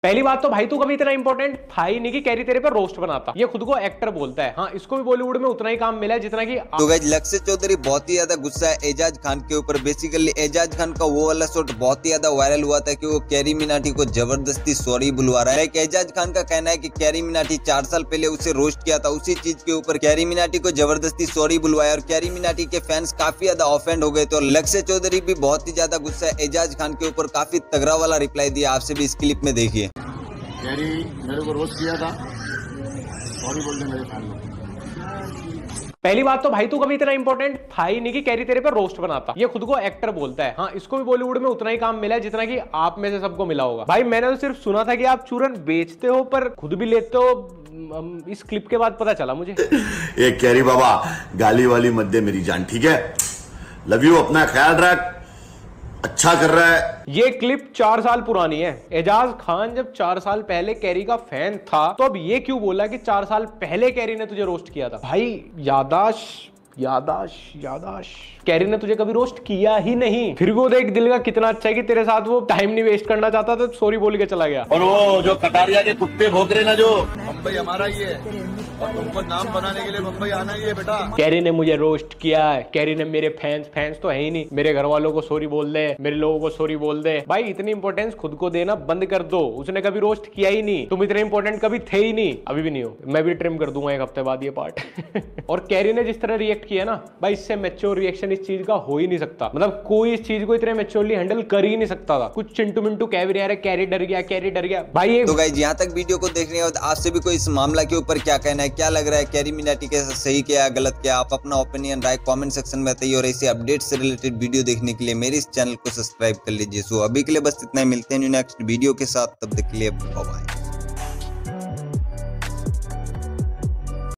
पहली बात तो भाई तू कभी इतना इंपॉर्टेंट था ही नहीं कि कैरी तेरे पे रोस्ट बनाता। ये खुद को एक्टर बोलता है। हाँ, इसको भी बॉलीवुड में उतना ही काम मिला है जितना कि तो गाइस लक्ष्य चौधरी बहुत ही ज्यादा गुस्सा है एजाज खान के ऊपर। बेसिकली एजाज खान का वो वाला शॉट बहुत ही ज्यादा वायरल हुआ था कि वो कैरी मिनाटी को जबरदस्ती सॉरी बुलवा रहा है। एजाज खान का कहना है कि कैरी मिनाटी 4 साल पहले उसे रोस्ट किया था, उसी चीज के ऊपर कैरी मिनाटी को जबरदस्ती सॉरी बुलवाया और कैरी मिनाटी के फैंस काफी ज्यादा ऑफेंड हो गए थे। और लक्ष्य चौधरी भी बहुत ही ज्यादा गुस्सा है एजाज खान के ऊपर, काफी तगड़ा वाला रिप्लाई दिया। आपसे भी इस क्लिप में देखिए। कैरी मेरे को रोस्ट किया था, सॉरी बोल दे मेरे फैन को। पहली बात तो भाई तू कभी इतना इंपॉर्टेंट था ही नहीं कि कैरी तेरे पे रोस्ट बनाता। ये खुद को एक्टर बोलता है। हाँ, इसको भी बॉलीवुड में उतना ही काम मिला है जितना कि आप में से सबको मिला होगा। भाई मैंने तो सिर्फ सुना था कि आप चूरन बेचते हो पर खुद भी लेते हो। इस क्लिप के बाद पता चला मुझे। एक कैरी बाबा गाली वाली मत दे मेरी जान, ठीक है? लव यू, अपना ख्याल रख, अच्छा कर रहा है। ये क्लिप 4 साल पुरानी है। एजाज खान जब 4 साल पहले कैरी का फैन था तो अब ये क्यों बोला कि 4 साल पहले कैरी ने तुझे रोस्ट किया था? भाई यादाश कैरी ने तुझे कभी रोस्ट किया ही नहीं। फिर वो देख दिल का कितना अच्छा है कि तेरे साथ वो टाइम नहीं वेस्ट करना चाहता था, सॉरी बोल के चला गया। और वो जो कटारिया के कुत्ते भौंक रहे ना, जो मुंबई हमारा ही है और तुमको नाम बनाने के लिए मुंबई आना ही है बेटा। कैरी ने मुझे रोस्ट किया है, कैरी ने मेरे फैंस तो है ही नहीं, मेरे घर वालों को सॉरी बोल दे, मेरे लोगों को सॉरी बोल दे। भाई इतनी इंपॉर्टेंस खुद को देना बंद कर दो। उसने कभी रोस्ट किया ही नहीं, तुम इतने इंपॉर्टेंट कभी थे ही नहीं, अभी भी नहीं हो। मैं भी ट्रिम कर दूंगा 1 हफ्ते बाद ये पार्ट। और कैरी ने जिस तरह रिएक्ट किया ना भाई, इससे मैच्योर रिएक्शन इस चीज का हो ही नहीं सकता। मतलब कोई इस चीज को इतने मैच्योरली हैंडल कर ही नहीं सकता था। कुछ चिंटू मिंटू कह भी रहा है कैरी डर गया भाई। तो गाइस यहाँ तक वीडियो को देखने के बाद आपसे भी कोई इस मामला के ऊपर क्या कहना है, क्या लग रहा है कैरी मिनाटी के सही क्या गलत क्या? आप अपना ओपिनियन राय कमेंट सेक्शन में बताइए। और ऐसे अपडेट से रिलेटेड वीडियो देखने के लिए मेरे इस चैनल को सब्सक्राइब कर लीजिए। सो अभी के लिए बस इतना ही, मिलते हैं नेक्स्ट वीडियो के साथ, तब तक के लिए बाय बाय।